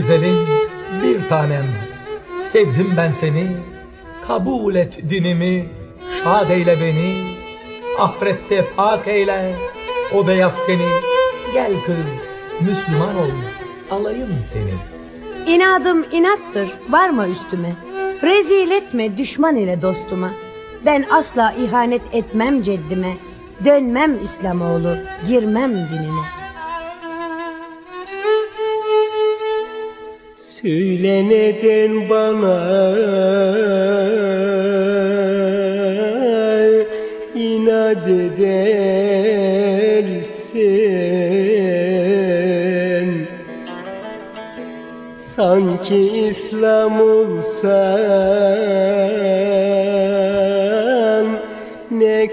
güzelim, bir tanem. Sevdim ben seni, kabul et dinimi, şad eyle beni, ahirette pak eyle o beyaz teni. Gel kız, Müslüman ol, alayım seni. İnadım inattır, varma üstüme. Rezil etme düşman ile dostuma. Ben asla ihanet etmem ceddime. Dönmem İslamoğlu, girmem dinine. Söyle neden bana inat edersin? Sanki İslam olsan ne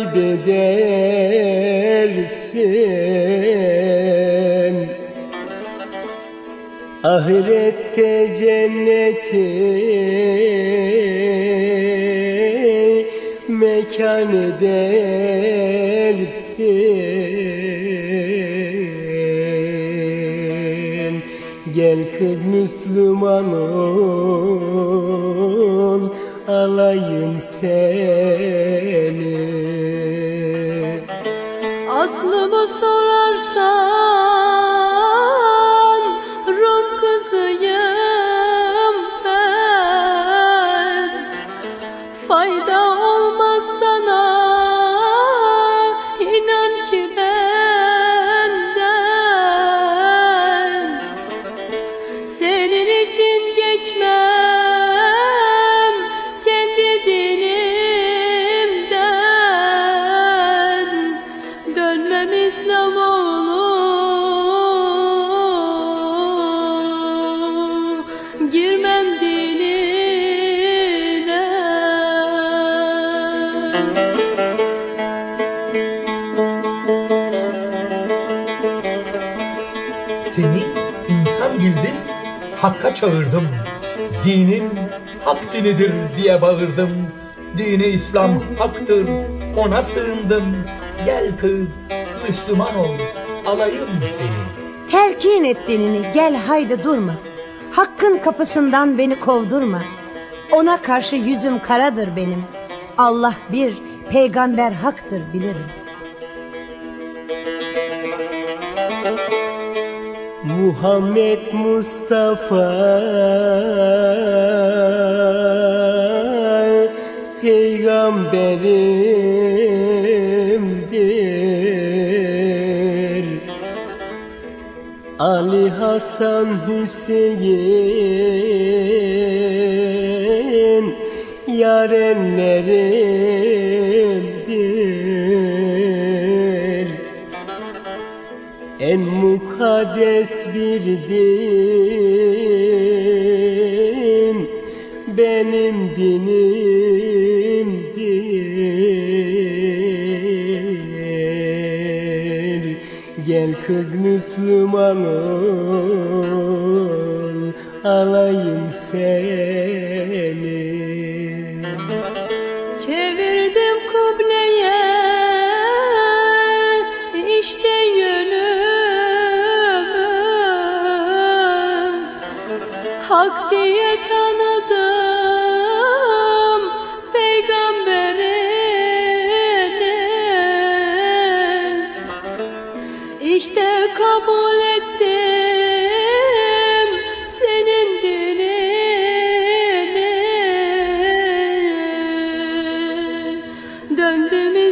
kaybedersin? Ahirette cenneti mekan edersin. Gel kız Müslüman ol, alayım seni. Aslımı sorarsan Rum kızıyım ben. Fayda olmaz sana, inan ki benden. Senin için geçmem kendi dinimden. Dönmem İslamoğlu, girmem dinine. Seni insan bildim, hakka çağırdım. Dinin hak dinidir diye bağırdım. Dini İslam haktır, ona sığındım. Gel kız, Müslüman ol, alayım seni. Telkin et dinini, gel haydi durma. Hakkın kapısından beni kovdurma. Ona karşı yüzüm karadır benim. Allah bir, peygamber haktır bilirim. Muhammed Mustafa peygamberimdir. Ali Hasan Hüseyin yarenlerimdir. En mukaddes bir din benim dinimdir. Gel kız Müslüman ol, alayım seni. Çevirdim kıbleye, işte yönümü. Hak diye tanıdım peygamberini. İşte kabul ettim senin dinini. Döndüm